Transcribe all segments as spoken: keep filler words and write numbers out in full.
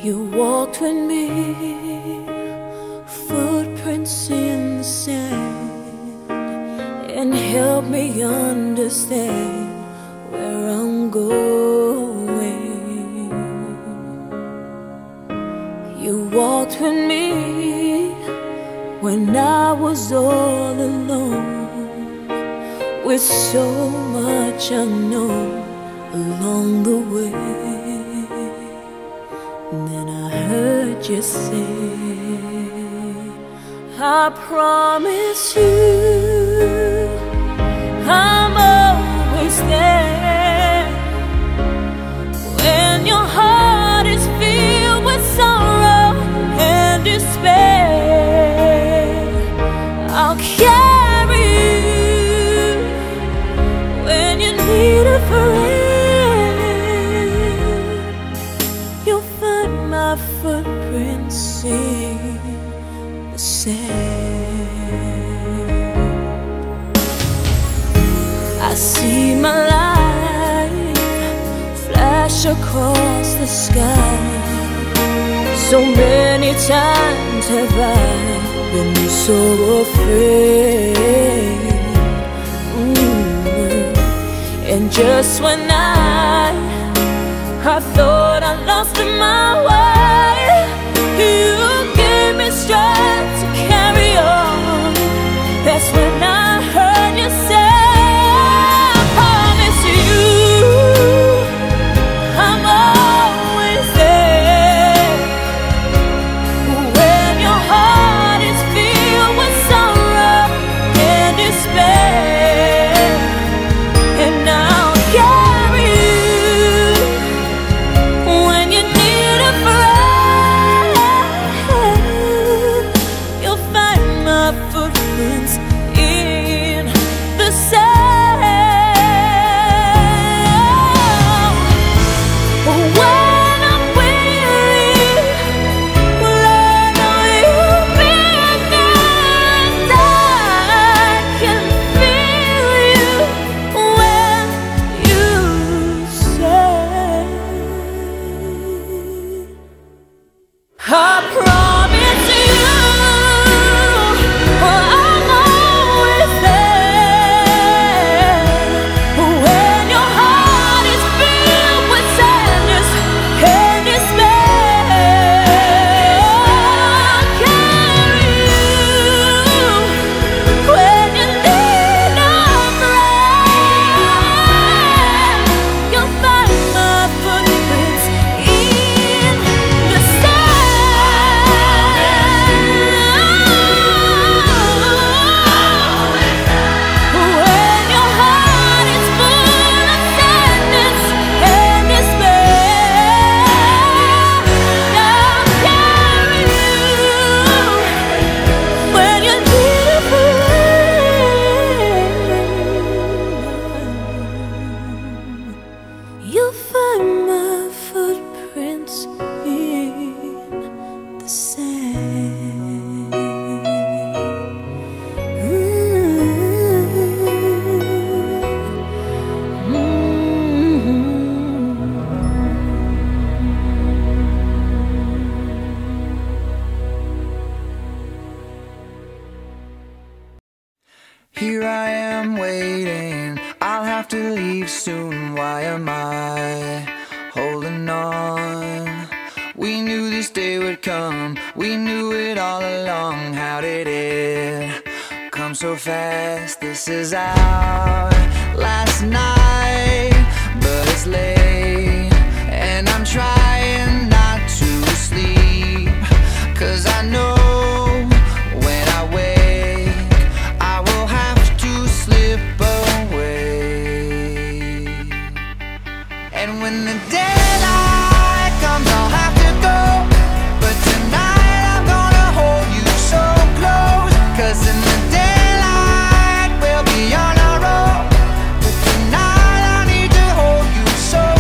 You walked with me, footprints in the sand, and helped me understand where I'm going. You walked with me when I was all alone, with so much unknown along the way. And then I heard you say, I promise you I'm always there. When your heart is filled with sorrow and despair, I'll carry you when you need a friend. You'll find my footprints in the sand. I see my life flash across the sky. So many times have I been so afraid. Mm. And just when I I thought I lost my way, you gave me strength to carry on. That's when I heard you say, I promise you I'm always there. When your heart is filled with sorrow and despair, and I'll carry you when you need a friend. You'll find my footprints in the sand. When I'm weary, well, I know you'll be there. I can feel you when you say, I promise you I'm always there. When your heart is filled with sadness and despair, I'll carry you when you need a friend. You'll find my footprints in the sand. When your heart is full of sadness and despair, I'll carry you when you need a friend. You'll find my footprints in the sand. Here I am waiting, I'll have to leave soon. Why am I holding on? We knew this day would come, we knew it all along. How did it come so fast? This is our last night, but it's late, and I'm trying not to sleep, 'cause I know when I wake I will have to slip away. And when the daylight comes I'll have to go, but tonight I'm gonna hold you so close, 'cause in the daylight we'll be on our own, but tonight I need to hold you so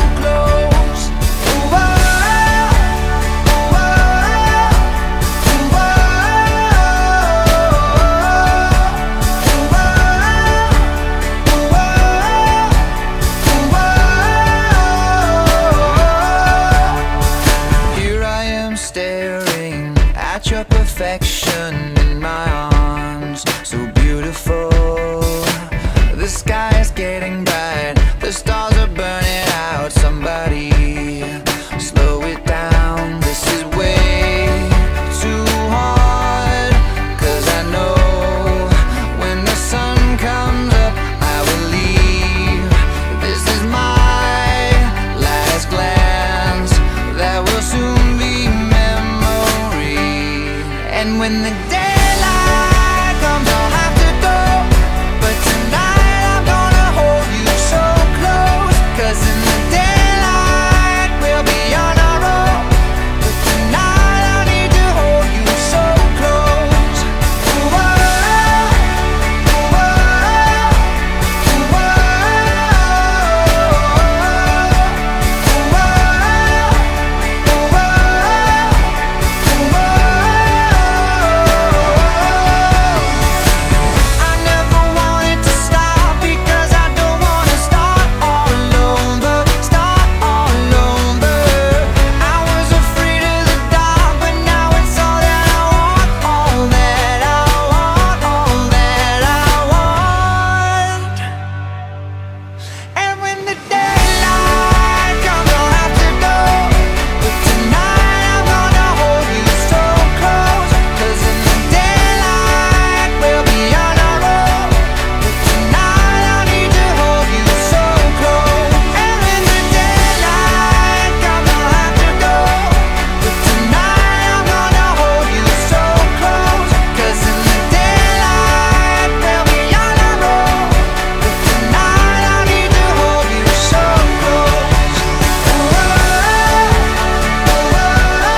got your perfection in my arms, so beautiful. The sky is getting bright, the stars are burning out. Somebody slow it down, this is way too hard. Cause I know when the sun comes up I will leave. This is my last glance, that will soon be memory. And when the daylight comes I'll have to go, but tonight I'm gonna hold you so close. Cause in the daylight we'll be on our own, but tonight I need to hold you so close. Ooh, oh, ooh, oh, ooh, oh, ooh, oh, ooh, oh. I never wanted to stop because I don't wanna start all alone, but start all alone. But I was afraid of the dark, but now it's all that I want, all that I want, all that I want. And when the daylight comes I'll have to go, but tonight I'm gonna hold you so close. Cause in the daylight we'll be on our own, but tonight I need to hold you so close. And when the daylight comes I'll have to go, but tonight I'm gonna hold you so close. Cause in the daylight we'll be on our own, but tonight I need to hold you so close. Ooh, oh, ooh, oh, ooh, oh,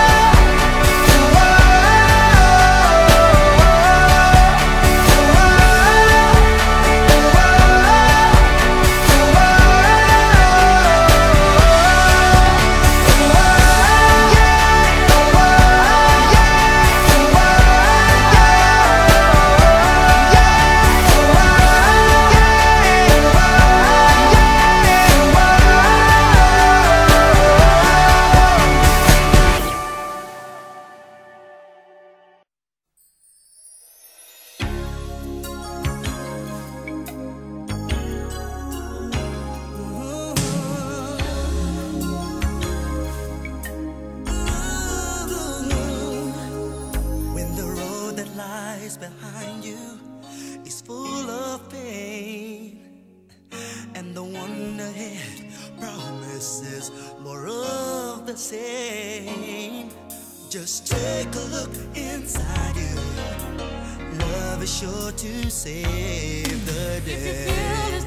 When the road that lies behind you is full of pain, and the one ahead promises more of the same, just take a look inside you. Love is sure to save the day.